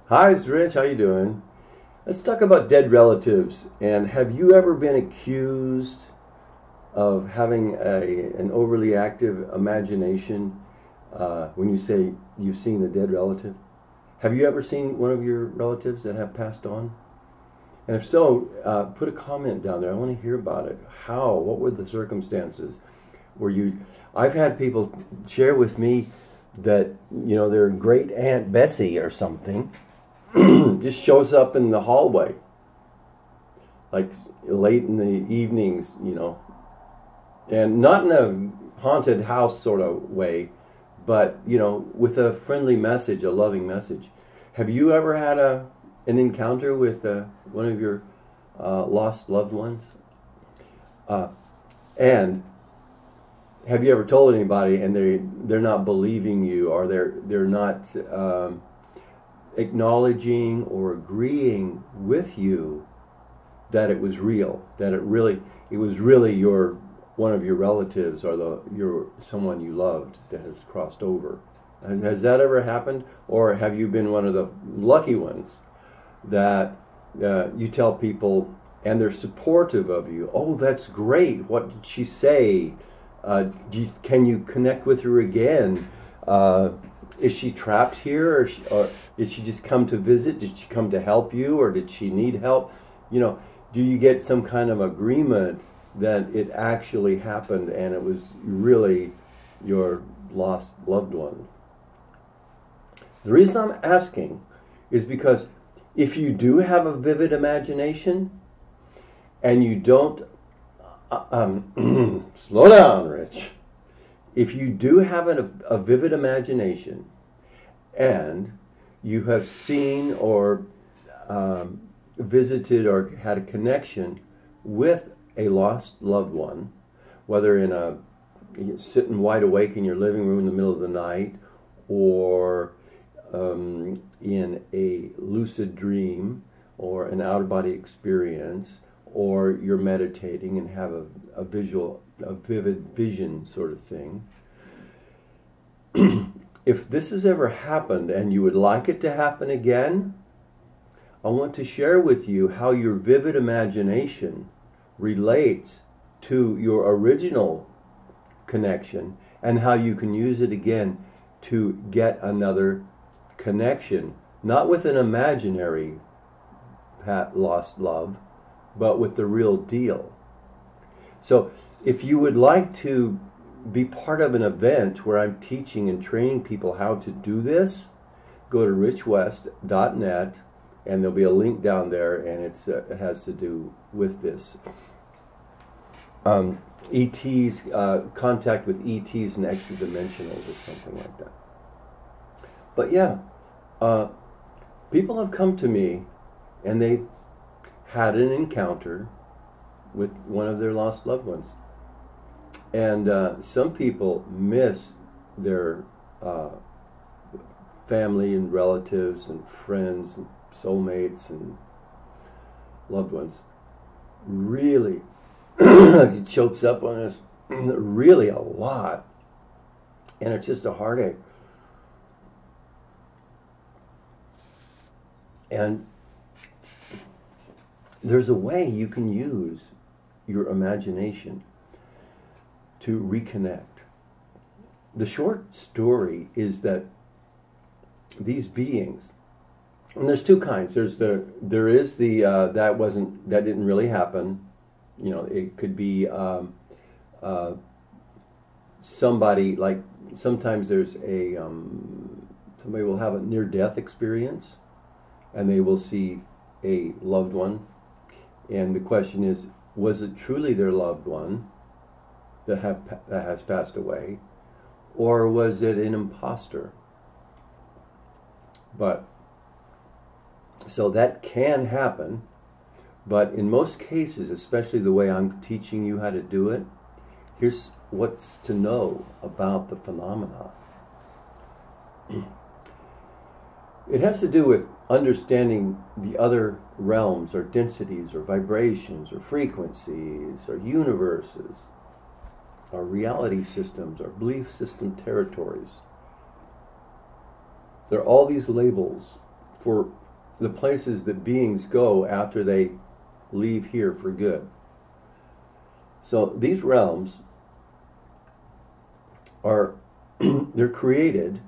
Hi, it's Rich. How you doing? Let's talk about dead relatives. And have you ever been accused of having an overly active imagination when you say you've seen a dead relative? Have you ever seen one of your relatives that have passed on? And if so, put a comment down there. I want to hear about it. How? What were the circumstances? I've had people share with me that, their great Aunt Bessie or something just shows up in the hallway, like late in the evenings, and not in a haunted house sort of way, but, with a friendly message, a loving message. Have you ever had an encounter with one of your lost loved ones? And have you ever told anybody and they're not believing you, or they're not acknowledging or agreeing with you that it was real, that it was really one of your relatives or someone you loved that has crossed over? Has that ever happened? Or have you been one of the lucky ones that you tell people and they're supportive of you? Oh, that's great. What did she say? Can you connect with her again? Is she trapped here, or did she just come to visit? Did she come to help you, or did she need help? Do you get some kind of agreement that it actually happened and it was really your lost loved one? The reason I'm asking is because if you do have a vivid imagination and you don't slow down, Rich. If you do have a vivid imagination and you have seen or visited or had a connection with a lost loved one, whether you're sitting wide awake in your living room in the middle of the night, or in a lucid dream or an out-of-body experience, or you're meditating and have a vivid vision sort of thing. If this has ever happened and you would like it to happen again, I want to share with you how your vivid imagination relates to your original connection and how you can use it again to get another connection, not with an imaginary lost love, but with the real deal. So if you would like to be part of an event where I'm teaching and training people how to do this, go to richwest.net and there'll be a link down there, and it has to do with this. ETs, contact with ETs and extra dimensionals or something like that. But yeah, people have come to me and they had an encounter with one of their lost loved ones. And some people miss their family and relatives and friends and soulmates and loved ones. Really, it chokes up on us really a lot. And it's just a heartache. And there's a way you can use your imagination to reconnect. The short story is that these beings, and there's two kinds. That didn't really happen. It could be somebody, like sometimes there's somebody will have a near-death experience and they will see a loved one. And the question is, was it truly their loved one that has passed away, or was it an imposter? So that can happen, but in most cases, especially the way I'm teaching you how to do it, here's what's to know about the phenomena. It has to do with understanding the other realms or densities or vibrations or frequencies or universes or reality systems or belief system territories. There are all these labels for the places that beings go after they leave here for good. So these realms are they're created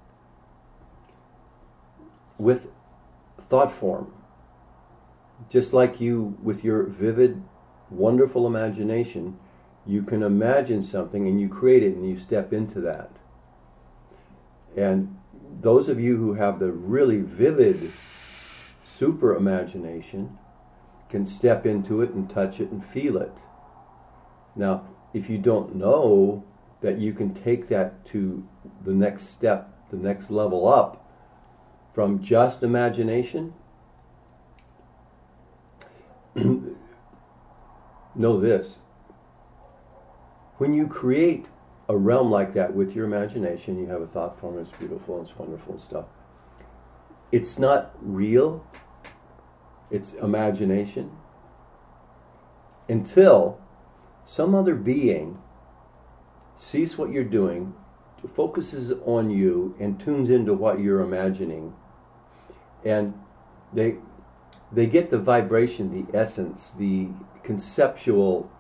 with thought form. Just like you, with your vivid, wonderful imagination, you can imagine something and you create it and you step into that. And those of you who have the really vivid, super imagination can step into it and touch it and feel it. Now, if you don't know that you can take that to the next step, the next level up from just imagination, know this. When you create a realm like that with your imagination, you have a thought form, it's beautiful, it's wonderful and stuff. It's not real, it's imagination, until some other being sees what you're doing, focuses on you, and tunes into what you're imagining. And they get the vibration, the essence, the conceptual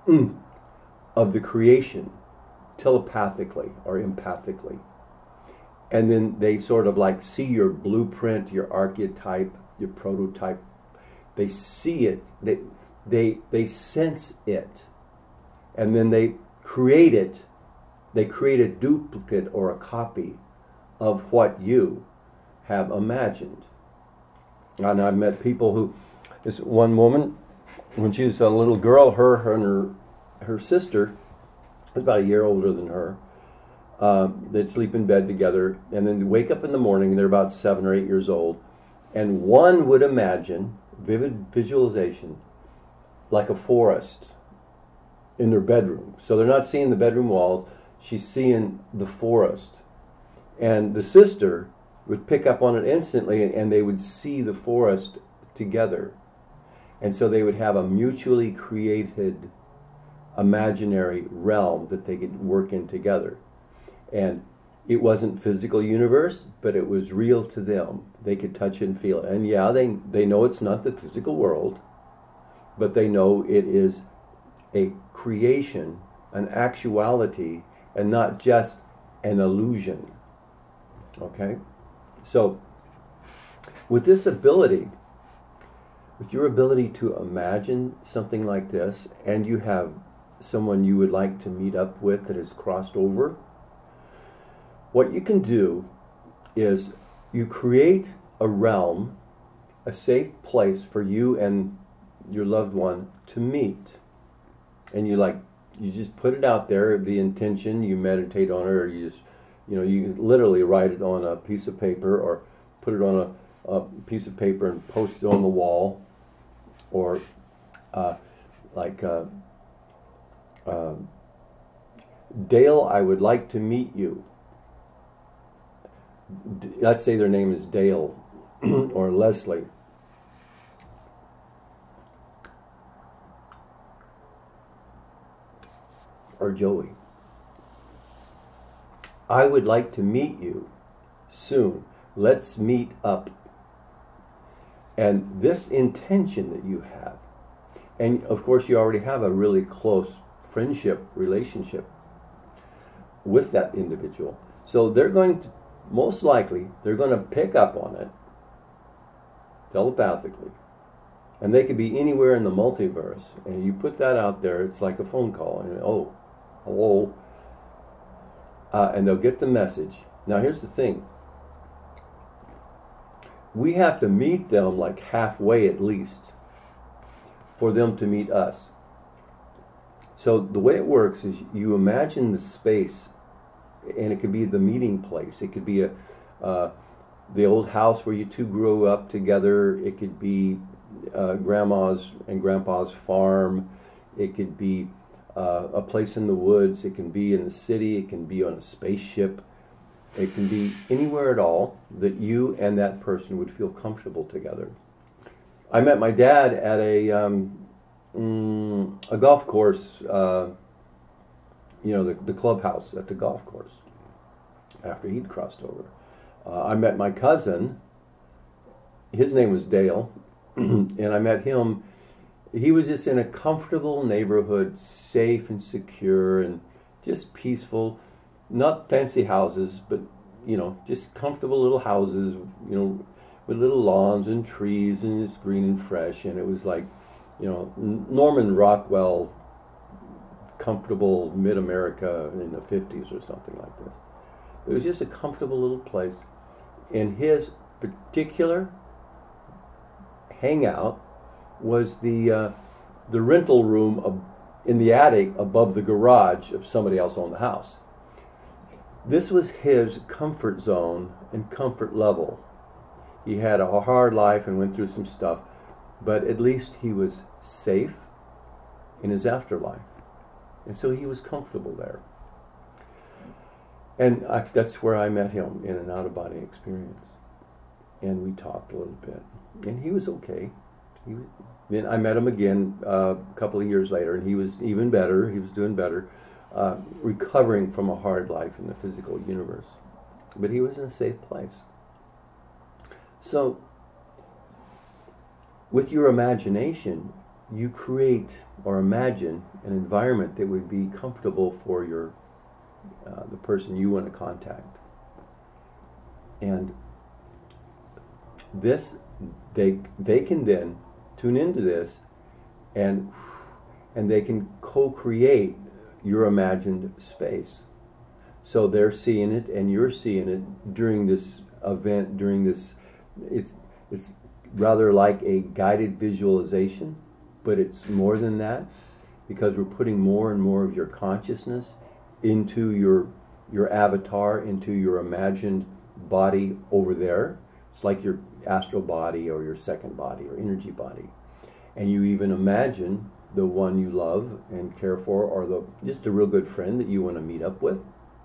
of the creation telepathically or empathically. And then they sort of like see your blueprint, your archetype, your prototype. They see it, they sense it, and then they create it. They create a duplicate or a copy of what you have imagined. And I've met people who, this one woman, when she was a little girl, her and her sister, was about a year older than her, they'd sleep in bed together, and then wake up in the morning, and they're about 7 or 8 years old, and one would imagine, vivid visualization, like a forest in their bedroom. So they're not seeing the bedroom walls, she's seeing the forest. And the sister would pick up on it instantly, and they would see the forest together. And so they would have a mutually created imaginary realm that they could work in together. And it wasn't physical universe, but it was real to them. They could touch it and feel it. And yeah, they know it's not the physical world, but they know it is a creation, an actuality, and not just an illusion. Okay? So, with this ability, with your ability to imagine something like this, and you have someone you would like to meet up with that has crossed over, what you can do is you create a realm, a safe place for you and your loved one to meet. And you just put it out there, the intention, you meditate on it, or you just, you literally write it on a piece of paper, or put it on a piece of paper and post it on the wall, or Dale, I would like to meet you. Let's say their name is Dale or Leslie. Or Joey. I would like to meet you soon. Let's meet up. And this intention that you have, and of course you already have a really close friendship relationship with that individual. So they're going to, most likely, they're going to pick up on it telepathically. And they could be anywhere in the multiverse. And you put that out there, it's like a phone call. And oh, hello. And they'll get the message. Now here's the thing. We have to meet them like halfway at least for them to meet us. So the way it works is you imagine the space, and it could be the meeting place. It could be the old house where you two grew up together. It could be grandma's and grandpa's farm. It could be a place in the woods. It can be in the city. It can be on a spaceship. It can be anywhere at all that you and that person would feel comfortable together. I met my dad at a golf course, the clubhouse at the golf course after he'd crossed over. I met my cousin his name was Dale, and I met him. He was just in a comfortable neighborhood, safe and secure and just peaceful. Not fancy houses, but, just comfortable little houses, with little lawns and trees, and it's green and fresh. And it was like, Norman Rockwell, comfortable mid-America in the 50s or something like this. It was just a comfortable little place. And his particular hangout was the rental room in the attic above the garage if somebody else owned the house. This was his comfort zone and comfort level. He had a hard life and went through some stuff, but at least he was safe in his afterlife. And so he was comfortable there. And that's where I met him, in an out-of-body experience. And we talked a little bit. And he was okay. Then I met him again a couple of years later, and he was even better. He was doing better, recovering from a hard life in the physical universe. But he was in a safe place. So, with your imagination, you create or imagine an environment that would be comfortable for the person you want to contact. And this, they can then tune into this, and they can co-create your imagined space. So they're seeing it and you're seeing it during this event, it's rather like a guided visualization, but it's more than that, because we're putting more and more of your consciousness into your avatar, into your imagined body over there. It's like your astral body or your second body or energy body. And you even imagine the one you love and care for, or just a real good friend that you want to meet up with.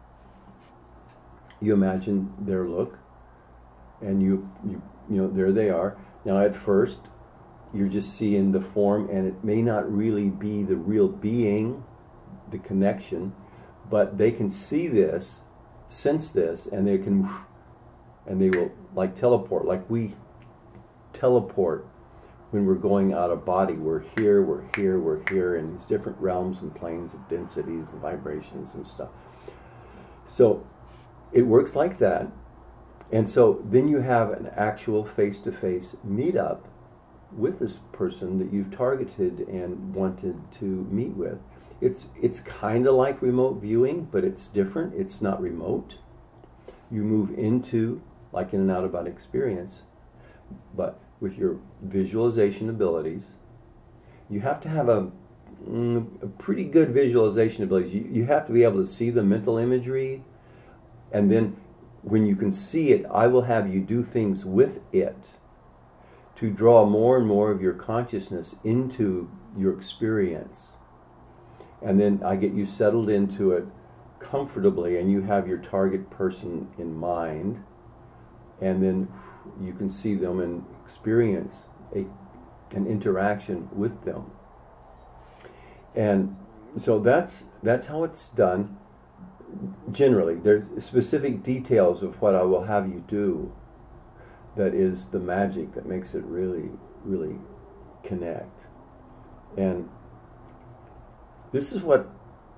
You imagine their look, and you there they are. Now at first, you're just seeing the form, and it may not really be the real being, the connection, but they can see this, sense this, and they will like teleport, like we teleport when we're going out of body. We're here in these different realms and planes of densities and vibrations and stuff. So it works like that. And so then you have an actual face-to-face meetup with this person that you've targeted and wanted to meet with. It's kind of like remote viewing, but it's different. It's not remote. You move into, like in an out-of-body experience, but with your visualization abilities. You have to have a pretty good visualization abilities. You have to be able to see the mental imagery, and then when you can see it, I will have you do things with it to draw more and more of your consciousness into your experience. And then I get you settled into it comfortably, and you have your target person in mind, and then you can see them and experience an interaction with them. And so that's how it's done. Generally, there's specific details of what I will have you do that is the magic that makes it really, really connect. And this is what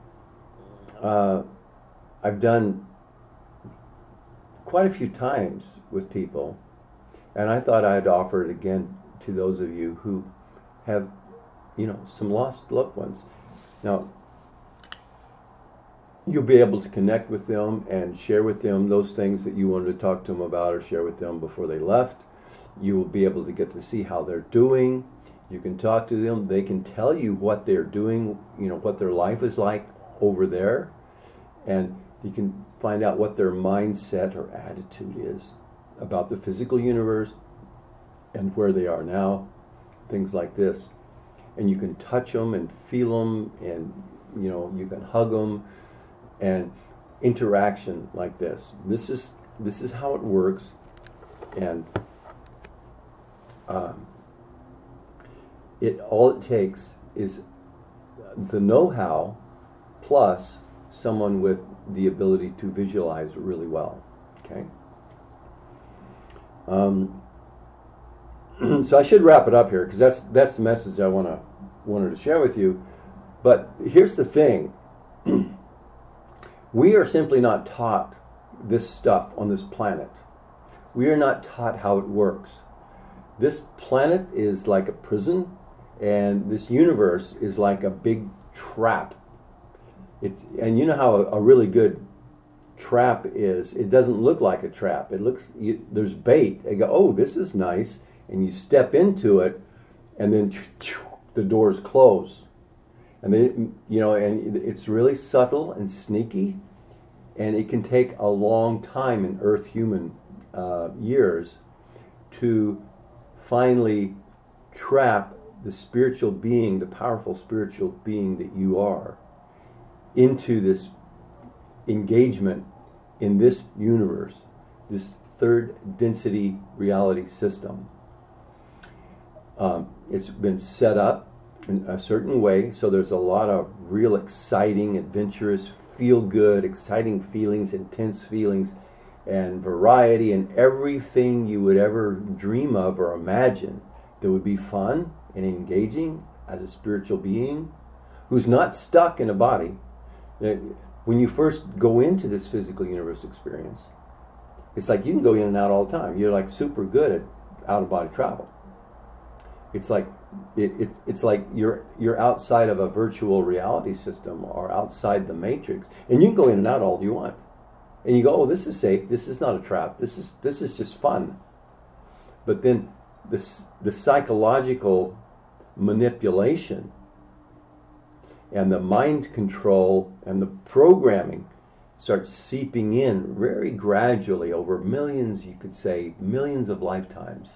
I've done quite a few times with people, and I thought I'd offer it again to those of you who have, some lost loved ones. Now, you'll be able to connect with them and share with them those things that you wanted to talk to them about or share with them before they left. You will be able to get to see how they're doing. You can talk to them. They can tell you what they're doing, what their life is like over there. And you can find out what their mindset or attitude is about the physical universe and where they are now, things like this. And you can touch them and feel them, and you can hug them, and interaction like this. This is how it works, and all it takes is the know-how plus someone with the ability to visualize really well. Okay. So I should wrap it up here, because that's the message I wanted to share with you. But here's the thing. We are simply not taught this stuff on this planet. We are not taught how it works. This planet is like a prison, and this universe is like a big trap. And you know how a really good trap is. It doesn't look like a trap. It looks, there's bait. You go, oh, this is nice, and you step into it, and then the doors close. And then, and it's really subtle and sneaky, and it can take a long time in Earth human years to finally trap the spiritual being, the powerful spiritual being that you are, into this engagement in this universe, this third density reality system. It's been set up in a certain way, so there's a lot of real exciting, adventurous, feel-good, exciting feelings, intense feelings, and variety, and everything you would ever dream of or imagine that would be fun and engaging as a spiritual being who's not stuck in a body. When you first go into this physical universe experience, it's like you can go in and out all the time. You're like super good at out-of-body travel. It's like it's like you're outside of a virtual reality system or outside the matrix, and you can go in and out all you want. And you go, oh, this is safe. This is not a trap. This is just fun. But then the psychological manipulation and the mind control and the programming starts seeping in very gradually over millions, you could say, millions of lifetimes.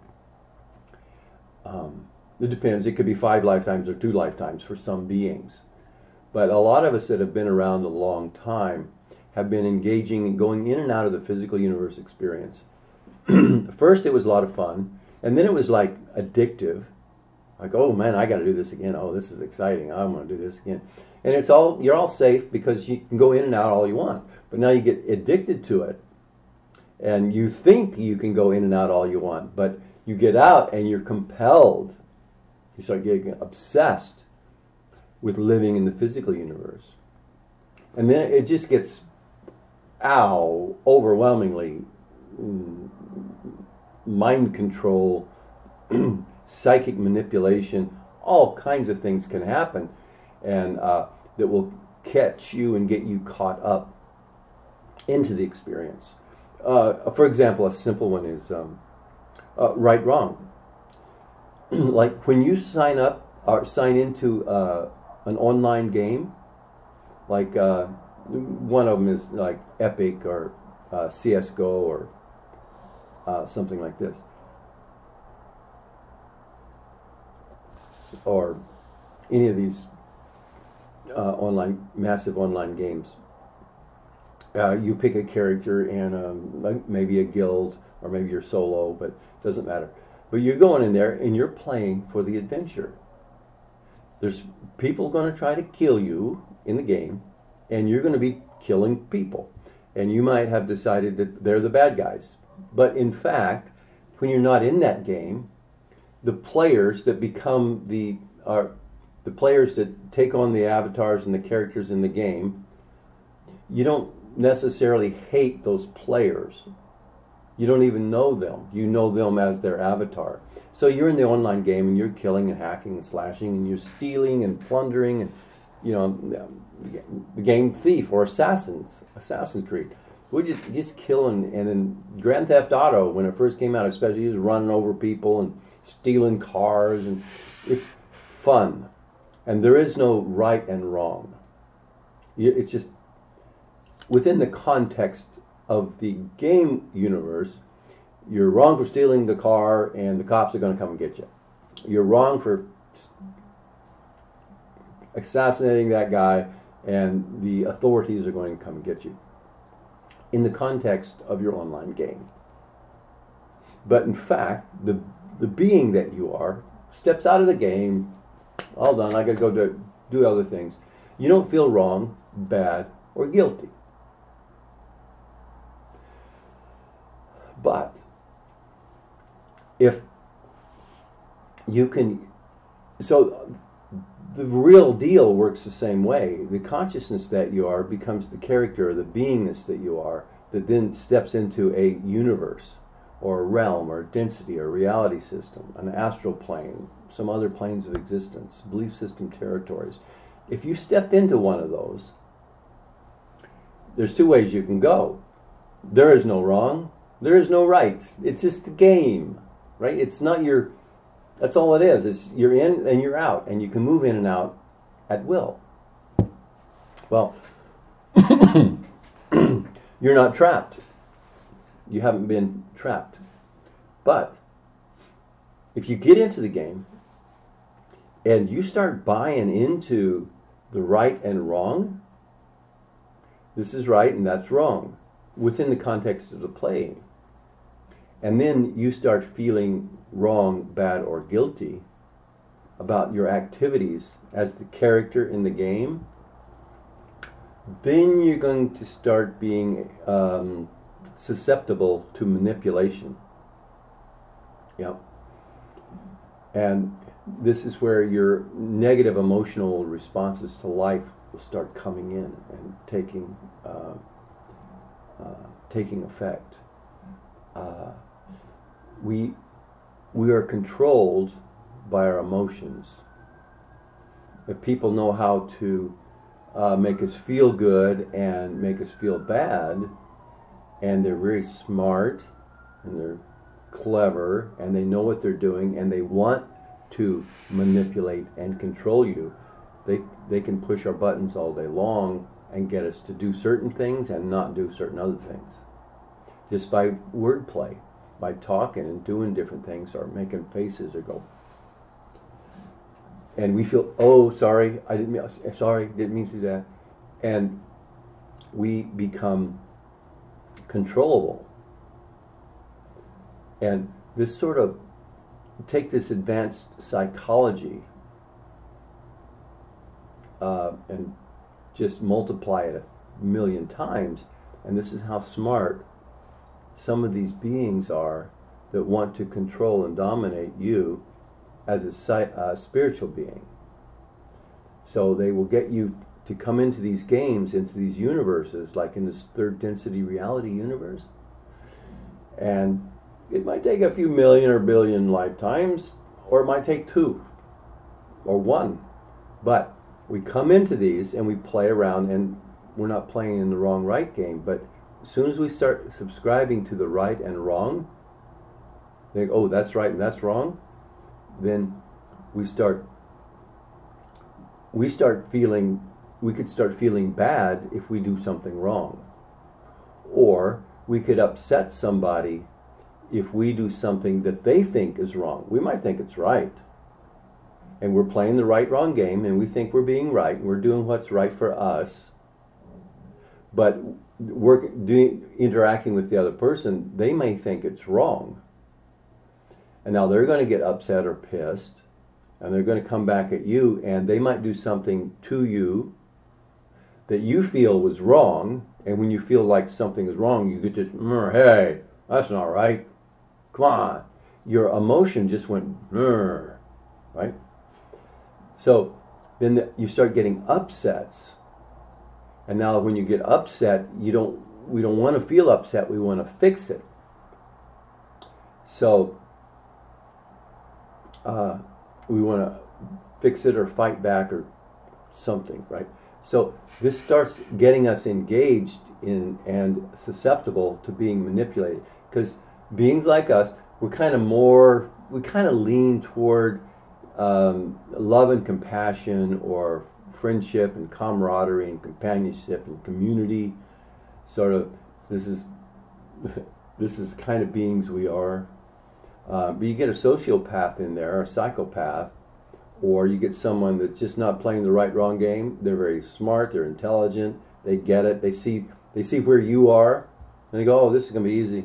It depends. It could be 5 lifetimes or 2 lifetimes for some beings. But a lot of us that have been around a long time have been engaging and going in and out of the physical universe experience. First it was a lot of fun, and then it was like addictive. Like, oh man, I got to do this again. Oh, this is exciting. I'm going to do this again. And you're all safe because you can go in and out all you want. But now you get addicted to it. And you think you can go in and out all you want, but you get out and you're compelled. You start getting obsessed with living in the physical universe. And then it just gets, overwhelmingly mind control, psychic manipulation, all kinds of things can happen, and that will catch you and get you caught up into the experience. For example, a simple one is right wrong. Like when you sign up or sign into an online game, like one of them is like Epic or CSGO or something like this, or any of these massive online games. You pick a character and like maybe a guild, or maybe you're solo, but it doesn't matter. But you're going in there and you're playing for the adventure. There's people going to try to kill you in the game, and you're going to be killing people. And you might have decided that they're the bad guys. But in fact, when you're not in that game, the players that become the players that take on the avatars and the characters in the game, you don't necessarily hate those players. You don't even know them. You know them as their avatar. So you're in the online game and you're killing and hacking and slashing and you're stealing and plundering and, the game thief or Assassin's Creed. We just killing. And in Grand Theft Auto, when it first came out, especially, he was running over people and stealing cars, and it's fun. And there is no right and wrong. It's just within the context of the game universe. You're wrong for stealing the car, and the cops are going to come and get you. You're wrong for assassinating that guy, and the authorities are going to come and get you. In the context of your online game. But in fact, the being that you are steps out of the game. All done. I got to go do other things. You don't feel wrong, bad, or guilty. But if you can, so the real deal works the same way. The consciousness that you are becomes the character or the beingness that you are, that then steps into a universe or a realm or a density or a reality system, an astral plane, some other planes of existence, belief system territories. If you step into one of those, there's two ways you can go. There is no wrong, there is no right. It's just a game, right? It's not your, that's all it is. It's you're in and you're out, and you can move in and out at will. Well, you're not trapped. You haven't been trapped. But if you get into the game and you start buying into the right and wrong, this is right and that's wrong, within the context of the playing, and then you start feeling wrong, bad, or guilty about your activities as the character in the game, then you're going to start being susceptible to manipulation. Yep. And this is where your negative emotional responses to life will start coming in and taking effect. We are controlled by our emotions. If people know how to make us feel good and make us feel bad, and they're very smart and they're clever and they know what they're doing and they want to manipulate and control you, they can push our buttons all day long and get us to do certain things and not do certain other things, just by wordplay, by talking and doing different things or making faces or go. And we feel, oh, sorry, didn't mean to do that. And we become controllable. And this sort of, take this advanced psychology and just multiply it 1,000,000 times, and this is how smart some of these beings are that want to control and dominate you as a spiritual being. So they will get you to come into these games, into these universes, like in this third density reality universe. And it might take a few million or billion lifetimes, or it might take 2 or 1. But we come into these and we play around, and we're not playing in the wrong right game. But as soon as we start subscribing to the right and wrong, think, oh, that's right and that's wrong, then we could start feeling bad if we do something wrong. Or we could upset somebody if we do something that they think is wrong. We might think it's right, and we're playing the right-wrong game, and we think we're being right, and we're doing what's right for us. But interacting with the other person, they may think it's wrong. And now they're going to get upset or pissed, and they're going to come back at you, and they might do something to you that you feel was wrong. And when you feel like something is wrong, you get this, hey, that's not right. Come on. Your emotion just went, right? So then you start getting upsets. And now when you get upset, we don't want to feel upset, we want to fix it. So we want to fix it or fight back or something, right? So this starts getting us engaged in and susceptible to being manipulated. Because beings like us, we kind of lean toward love and compassion, or friendship and camaraderie and companionship and community. Sort of, this is the kind of beings we are. But you get a sociopath in there, or a psychopath, or you get someone that's just not playing the right-wrong game. They're very smart, they're intelligent, they get it, they see where you are, and they go, oh, this is going to be easy.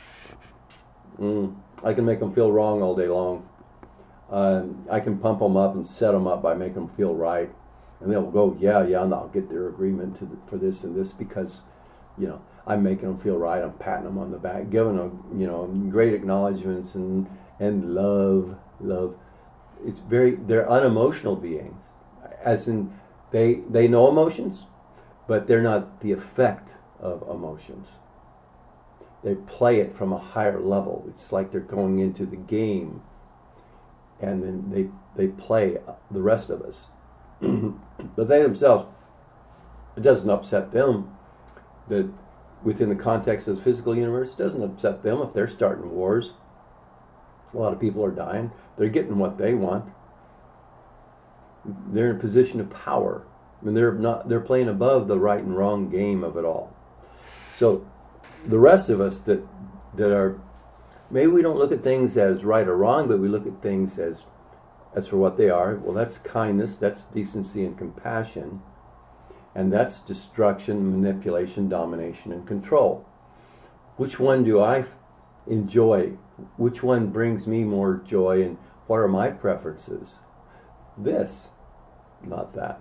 I can make them feel wrong all day long. I can pump them up and set them up by making them feel right. And they'll go, yeah, and I'll get their agreement for this and this because, I'm making them feel right. I'm patting them on the back, giving them, great acknowledgments and love. they're unemotional beings, as in they know emotions, but they're not the effect of emotions. They play it from a higher level. It's like they're going into the game, and then they play the rest of us. But they themselves, it doesn't upset them that within the context of the physical universe, it doesn't upset them if they're starting wars. A lot of people are dying. They're getting what they want. They're in a position of power. I mean, they're playing above the right and wrong game of it all. So the rest of us that are, maybe we don't look at things as right or wrong, but we look at things as for what they are. Well, that's kindness, that's decency and compassion, and that's destruction, manipulation, domination, and control. Which one do I enjoy? Which one brings me more joy, and what are my preferences? This, not that.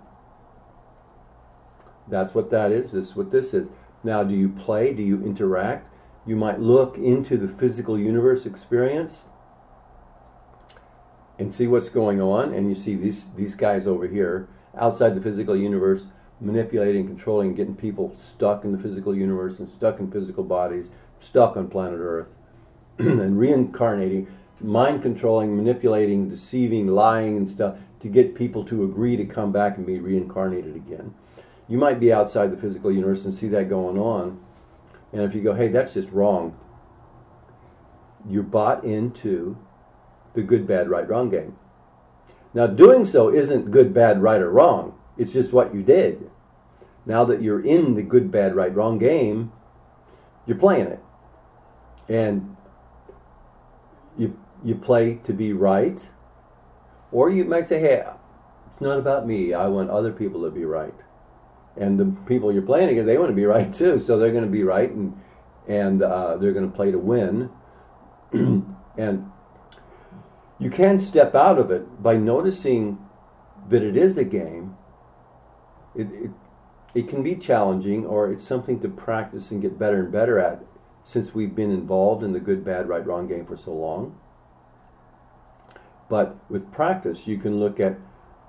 That's what that is. This is what this is. Now, do you play? Do you interact? You might look into the physical universe experience and see what's going on, and you see these guys over here outside the physical universe manipulating, controlling, getting people stuck in the physical universe and stuck in physical bodies, stuck on planet Earth, and reincarnating, mind controlling, manipulating, deceiving, lying and stuff to get people to agree to come back and be reincarnated again. You might be outside the physical universe and see that going on, and if you go, hey, that's just wrong, you're bought into the good, bad, right, wrong game. Now, doing so isn't good, bad, right, or wrong. It's just what you did. Now that you're in the good, bad, right, wrong game, you're playing it. And you play to be right, or you might say, hey, it's not about me. I want other people to be right. And the people you're playing against, they want to be right too, so they're going to be right, and they're going to play to win. And you can step out of it by noticing that it is a game. It can be challenging, or it's something to practice and get better and better at, since we've been involved in the good, bad, right, wrong game for so long. But with practice, you can look at,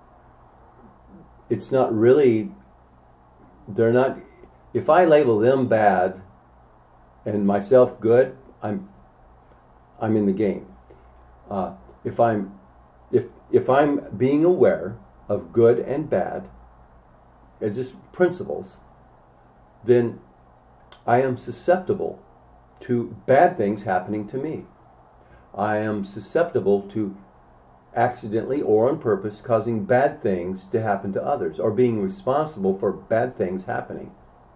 it's not really, they're not, if I label them bad and myself good, I'm in the game. If I'm being aware of good and bad as just principles, then I am susceptible to bad things happening to me. I am susceptible to accidentally or on purpose causing bad things to happen to others, or being responsible for bad things happening.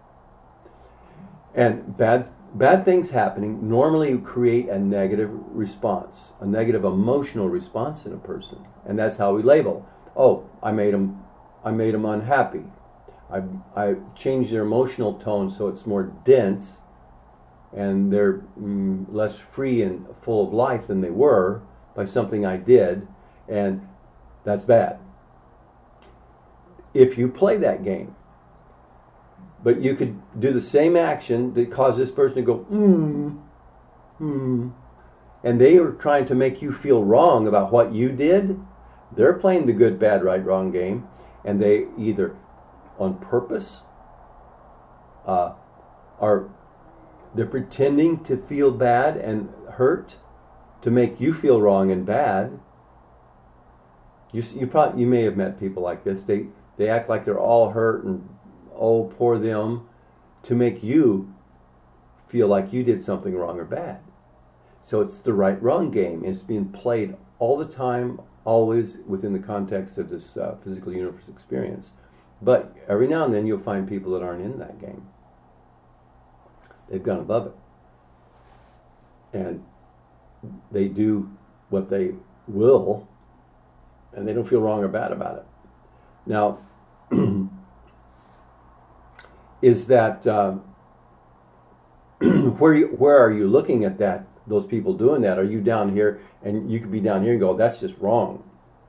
And bad things happening normally create a negative response, a negative emotional response in a person, and that's how we label. Oh, I made them unhappy. I changed their emotional tone so it's more dense, and they're less free and full of life than they were by something I did, and that's bad. If you play that game, but you could do the same action that caused this person to go, and they are trying to make you feel wrong about what you did. They're playing the good, bad, right, wrong game, and they either on purpose they're pretending to feel bad and hurt to make you feel wrong and bad. You may have met people like this. They act like they're all hurt and oh, poor them, to make you feel like you did something wrong or bad. So it's the right-wrong game, and it's being played all the time, always within the context of this physical universe experience. But every now and then you'll find people that aren't in that game. They've gone above it. And they do what they will, and they don't feel wrong or bad about it. Now, is that where are you looking at that? Those people doing that? Are you down here, and you could be down here and go, that's just wrong.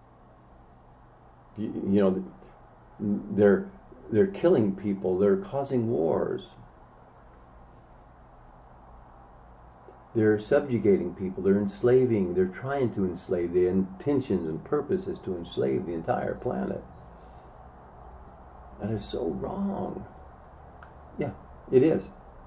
You know, they're killing people. They're causing wars. They're subjugating people. They're enslaving. They're trying to enslave. The intentions and purpose is to enslave the entire planet. That is so wrong. Yeah, it is.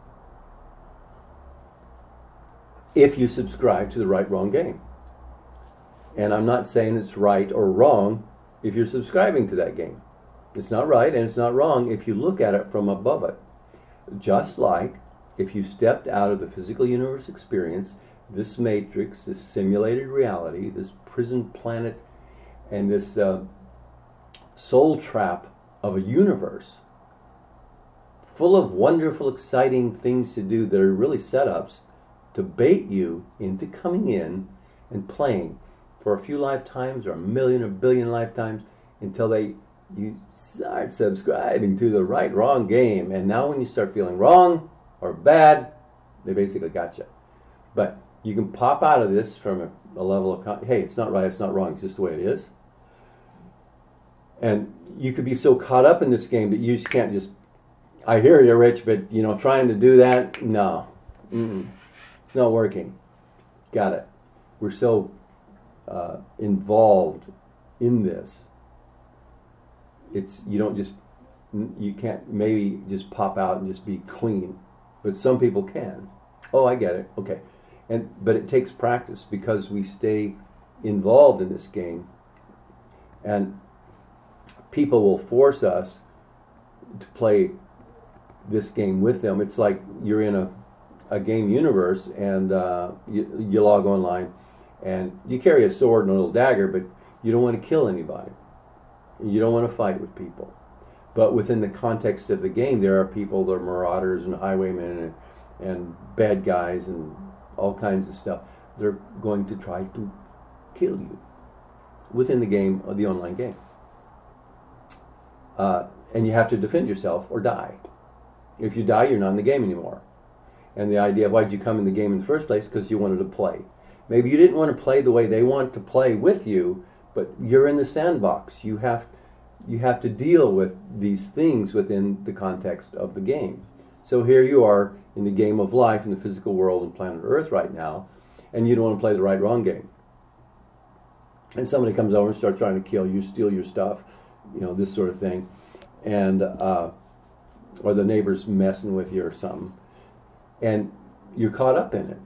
If you subscribe to the right-wrong game. And I'm not saying it's right or wrong if you're subscribing to that game. It's not right and it's not wrong if you look at it from above it. Just like if you stepped out of the physical universe experience, this matrix, this simulated reality, this prison planet, and this soul trap of a universe full of wonderful, exciting things to do that are really setups to bait you into coming in and playing for a few lifetimes or a million or billion lifetimes until you start subscribing to the right-wrong game. And now when you start feeling wrong or bad, they basically got you. But you can pop out of this from a level of, hey, it's not right, it's not wrong, it's just the way it is. And you could be so caught up in this game that you just can't just, I hear you, Rich, but, trying to do that, no. It's not working. Got it. We're so involved in this. You can't maybe just pop out and just be clean. But some people can. Oh, I get it. Okay. But it takes practice because we stay involved in this game. And people will force us to play this game with them. It's like you're in a game universe and you log online and you carry a sword and a little dagger, but you don't want to kill anybody. You don't want to fight with people. But within the context of the game, there are people that are marauders and highwaymen and bad guys and all kinds of stuff. They're going to try to kill you within the game, the online game. And you have to defend yourself or die. If you die, you're not in the game anymore. And the idea, why'd you come in the game in the first place? Because you wanted to play. Maybe you didn't want to play the way they want to play with you, but you're in the sandbox. You have to deal with these things within the context of the game. So here you are in the game of life in the physical world and planet Earth right now, and you don't want to play the right-wrong game. And somebody comes over and starts trying to kill you, steal your stuff, this sort of thing, and or the neighbor's messing with you or something, and you're caught up in it.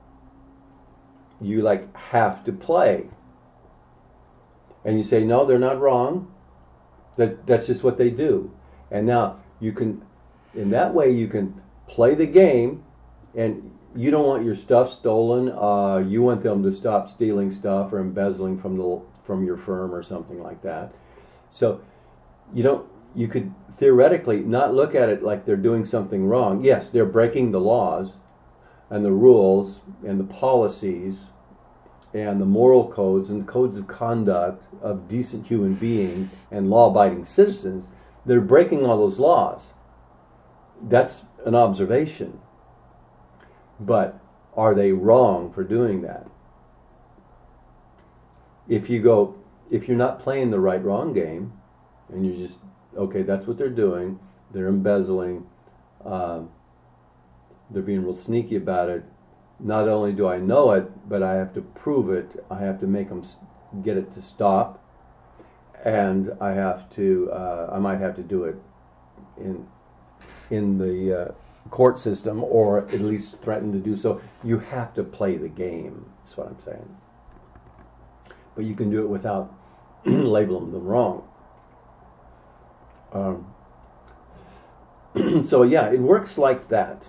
You have to play. And you say, no, they're not wrong. That's just what they do. And now in that way you can play the game, and you don't want your stuff stolen. You want them to stop stealing stuff or embezzling from your firm or something like that. So you could theoretically not look at it like they're doing something wrong. Yes, they're breaking the laws and the rules and the policies and the moral codes and the codes of conduct of decent human beings and law-abiding citizens. They're breaking all those laws. That's an observation. But are they wrong for doing that? If you're not playing the right-wrong game, and you're just, okay, that's what they're doing, they're embezzling, they're being real sneaky about it, not only do I know it, but I have to prove it. I have to make them get it to stop, and I might have to do it in the court system, or at least threaten to do so. You have to play the game, is what I'm saying. But you can do it without labeling them wrong. So yeah, it works like that.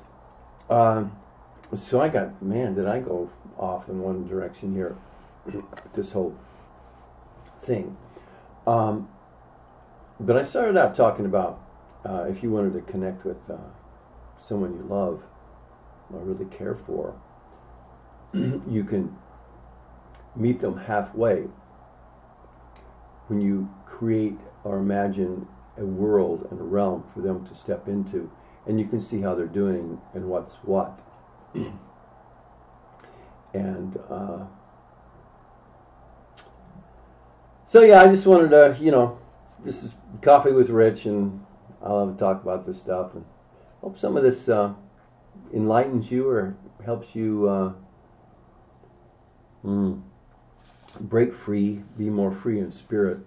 So did I go off in one direction here with this whole thing. But I started out talking about if you wanted to connect with someone you love or really care for, you can meet them halfway when you create or imagine a world and a realm for them to step into, and you can see how they're doing and what's what. And so yeah, I just wanted to, this is Coffee with Rich, and I love to talk about this stuff, and hope some of this enlightens you or helps you Mm. Break free, be more free in spirit.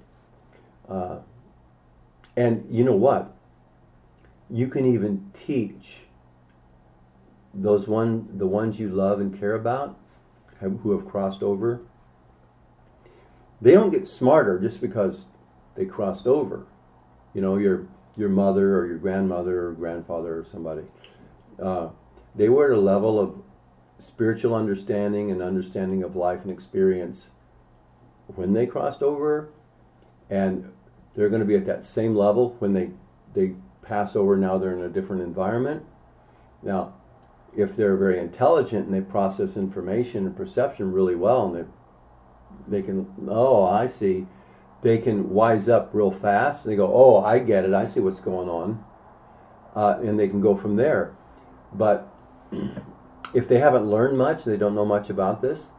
And you know what? You can even teach the ones you love and care about, who have crossed over. They don't get smarter just because they crossed over. You know, your mother or your grandmother or grandfather or somebody. They were at a level of spiritual understanding and understanding of life and experience when they crossed over, and they're going to be at that same level when they pass over. Now they're in a different environment. Now, if they're very intelligent and they process information and perception really well, and they can, oh, I see, they can wise up real fast, and they go, oh, I get it, I see what's going on, and they can go from there. But if they haven't learned much, they don't know much about this,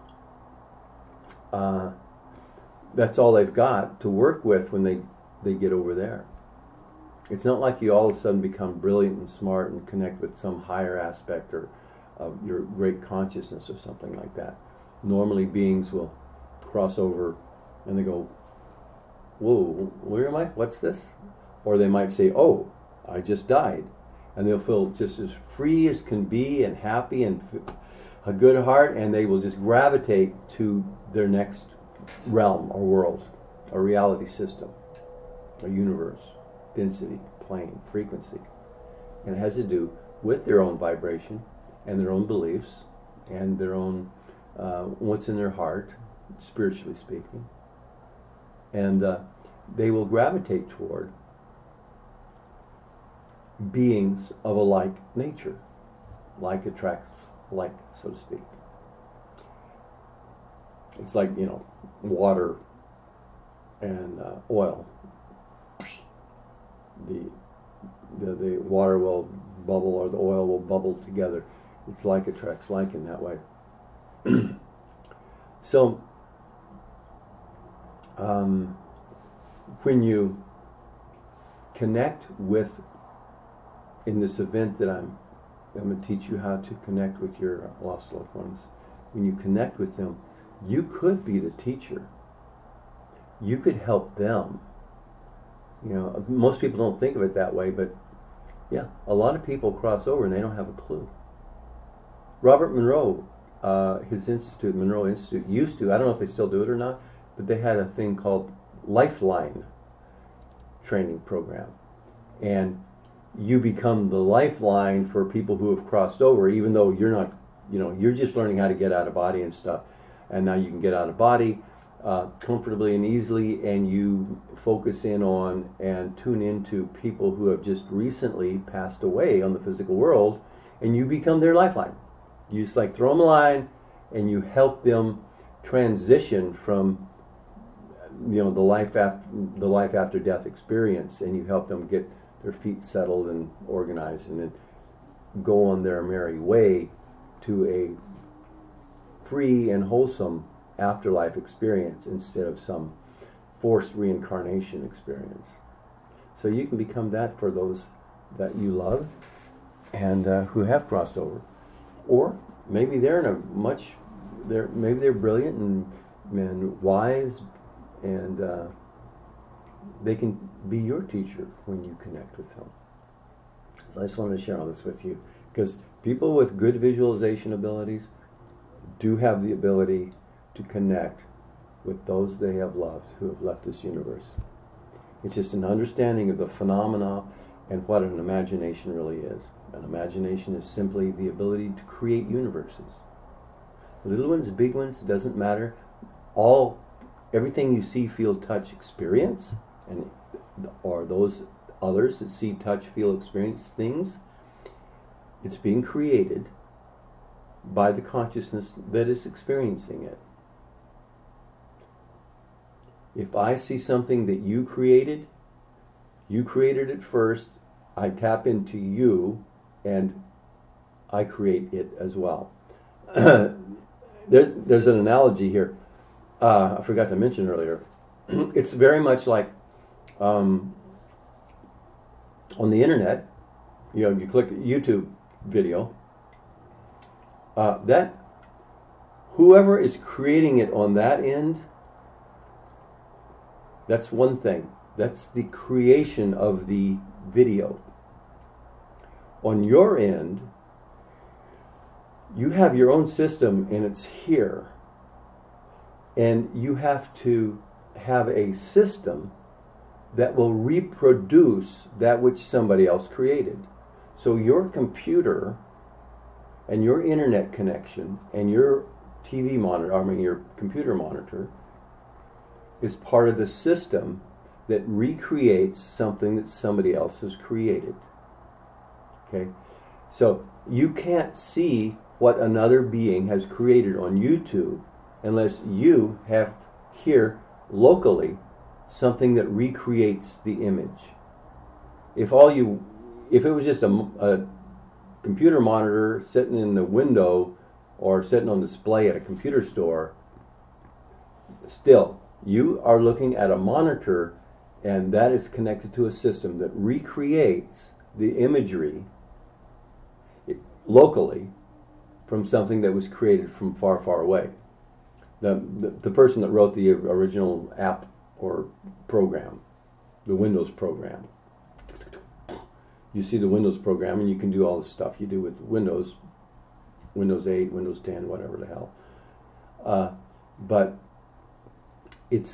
that's all they've got to work with when they get over there. It's not like you all of a sudden become brilliant and smart and connect with some higher aspect or of your great consciousness or something like that. Normally beings will cross over and they go, whoa, where am I? What's this? Or they might say, oh, I just died. And they'll feel just as free as can be and happy and a good heart, and they will just gravitate to their next realm or world, a reality system, a universe, density, plane, frequency. And it has to do with their own vibration and their own beliefs and their own, what's in their heart, spiritually speaking. And they will gravitate toward beings of a like nature. Like attracts like, so to speak. It's like, you know, water and oil. The water will bubble or the oil will bubble together. It's like attracts like in that way. So, when you connect with, in this event that I'm going to teach you how to connect with your lost loved ones, when you connect with them, you could be the teacher. You could help them. You know, most people don't think of it that way, but yeah, a lot of people cross over and they don't have a clue. Robert Monroe, his institute, Monroe Institute, used to, I don't know if they still do it or not, but they had a thing called Lifeline training program. And you become the lifeline for people who have crossed over, even though you're not, you know, you're just learning how to get out of body and stuff. And now you can get out of body comfortably and easily, and you focus in on and tune into people who have just recently passed away on the physical world, and you become their lifeline. You just like throw them a line, and you help them transition from, you know, the life after death experience, and you help them get their feet settled and organized, and then go on their merry way to a free and wholesome afterlife experience instead of some forced reincarnation experience. So you can become that for those that you love and who have crossed over, or maybe they're in a much, maybe they're brilliant and wise, and they can be your teacher when you connect with them. So I just wanted to share all this with you, because people with good visualization abilities do have the ability to connect with those they have loved who have left this universe. It's just an understanding of the phenomena and what an imagination really is. An imagination is simply the ability to create universes. Little ones, big ones, it doesn't matter. Everything you see, feel, touch, experience, and or those others that see, touch, feel, experience things, it's being created by the consciousness that is experiencing it. If I see something that you created it first, I tap into you, and I create it as well. There's an analogy here. I forgot to mention earlier. It's very much like on the internet. You know, you click a YouTube video. That Whoever is creating it on that end, that's one thing. That's the creation of the video. On your end, you have your own system and it's here. And you have to have a system that will reproduce that which somebody else created. So your computer and your internet connection and your TV monitor, I mean your computer monitor, is part of the system that recreates something that somebody else has created. Okay? So you can't see what another being has created on YouTube unless you have here locally something that recreates the image. If it was just a computer monitor sitting in the window or sitting on display at a computer store, still, you are looking at a monitor and that is connected to a system that recreates the imagery locally from something that was created from far, far away. The person that wrote the original app or program, the Windows program, you see the Windows program and you can do all the stuff you do with Windows 8, Windows 10, whatever the hell. But it's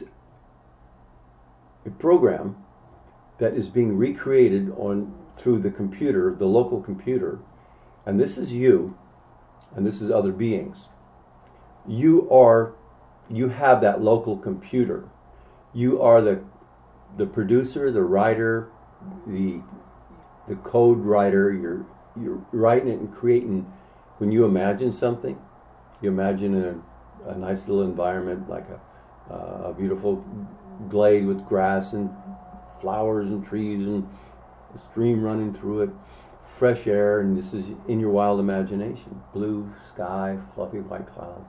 a program that is being recreated through the computer, the local computer, and this is you, and this is other beings. You have that local computer. You are the producer, the writer, the code writer. You're writing it and creating. When you imagine something, you imagine a nice little environment, like a beautiful glade with grass and flowers and trees and a stream running through it, fresh air, and this is in your wild imagination. Blue sky, fluffy white clouds.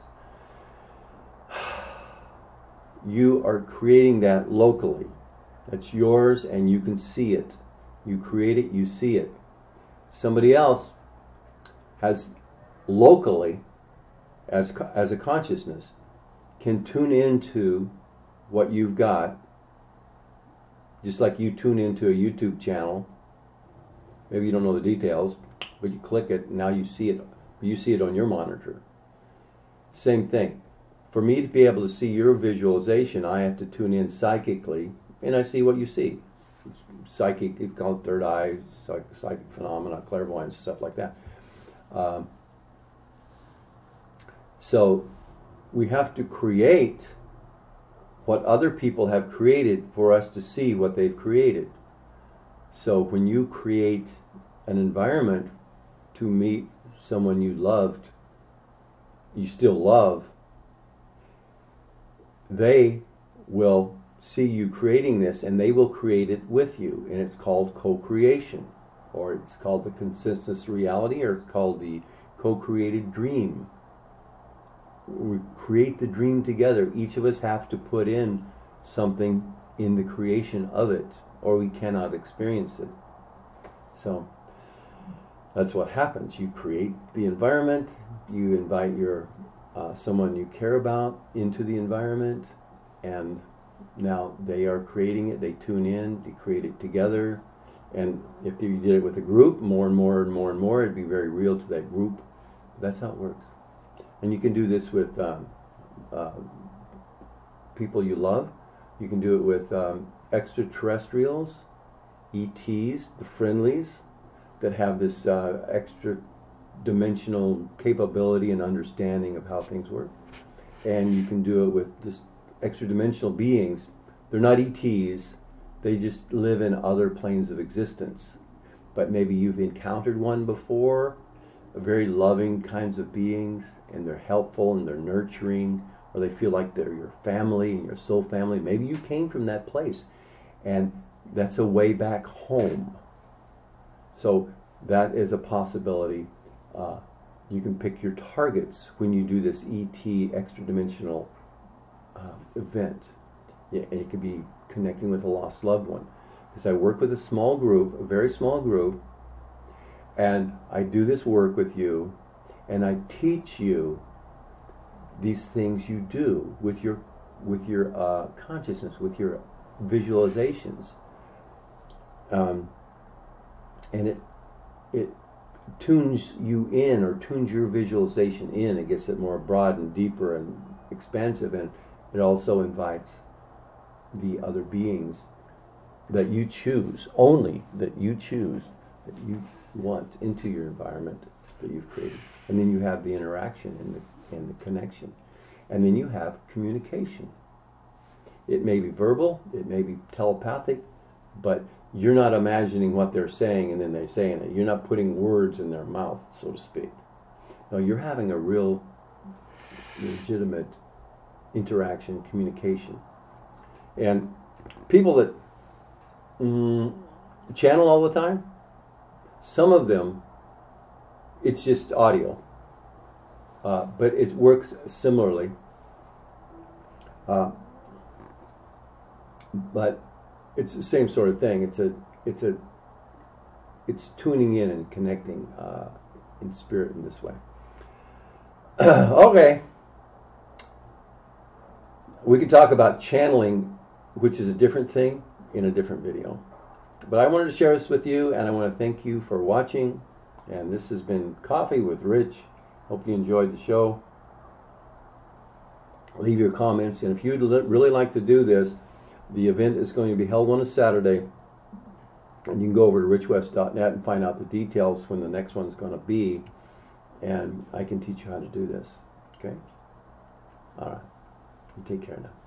You are creating that locally. That's yours and you can see it. You create it, you see it. Somebody else has locally, as a consciousness, can tune into what you've got, just like you tune into a YouTube channel. Maybe you don't know the details, but you click it, and now you see it. You see it on your monitor. Same thing. For me to be able to see your visualization, I have to tune in psychically, and I see what you see. Psychic, it's called third eye, psychic phenomena, clairvoyance, stuff like that. So we have to create what other people have created for us to see what they've created. So when you create an environment to meet someone you loved, you still love, they will see you creating this and they will create it with you, and it's called co-creation, or it's called the consensus reality, or it's called the co-created dream. We create the dream together. Each of us have to put in something in the creation of it, or we cannot experience it. So that's what happens. You create the environment, you invite your someone you care about into the environment, and now they are creating it, they tune in, they create it together, and if you did it with a group, more and more and more and more, it'd be very real to that group. That's how it works. And you can do this with people you love. You can do it with extraterrestrials, ETs, the friendlies, that have this extra dimensional capability and understanding of how things work. And you can do it with just extra dimensional beings. They're not ETs, they just live in other planes of existence. But maybe you've encountered one before, very loving kinds of beings, and they're helpful and they're nurturing, or they feel like they're your family and your soul family. Maybe you came from that place, and that's a way back home. So that is a possibility. You can pick your targets when you do this ET extra-dimensional event. Yeah, and it could be connecting with a lost loved one. Because I work with a small group, a very small group, and I do this work with you, and I teach you these things you do with your consciousness, with your visualizations, and it tunes you in, or tunes your visualization in. It gets it more broad and deeper and expansive, and it also invites the other beings that you choose, only that you choose, that you want into your environment that you've created. And then you have the interaction and the connection. And then you have communication. It may be verbal, it may be telepathic, but you're not imagining what they're saying and then they're saying it. You're not putting words in their mouth, so to speak. No, you're having a real, legitimate interaction, communication. And people that channel all the time, some of them, it's just audio. But it works similarly. But it's the same sort of thing. It's tuning in and connecting in spirit in this way. Okay. We could talk about channeling, which is a different thing, in a different video. But I wanted to share this with you, and I want to thank you for watching. And this has been Coffee with Rich. Hope you enjoyed the show. Leave your comments, and if you'd really like to do this, the event is going to be held on a Saturday, and you can go over to richwest.net and find out the details when the next one's going to be, and I can teach you how to do this. Okay? All right. You take care now.